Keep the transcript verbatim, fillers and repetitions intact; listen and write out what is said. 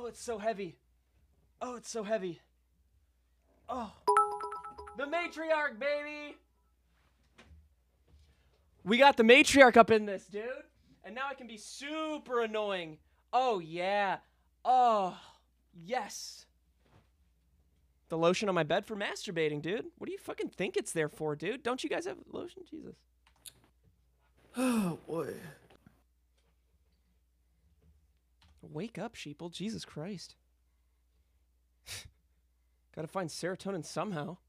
Oh, it's so heavy. Oh, it's so heavy. Oh. The matriarch, baby! We got the matriarch up in this, dude. And now I can be super annoying. Oh, yeah. Oh, yes. The lotion on my bed for masturbating, dude. What do you fucking think it's there for, dude? Don't you guys have lotion? Jesus. Oh, boy. Wake up, sheeple. Jesus Christ. Gotta find serotonin somehow.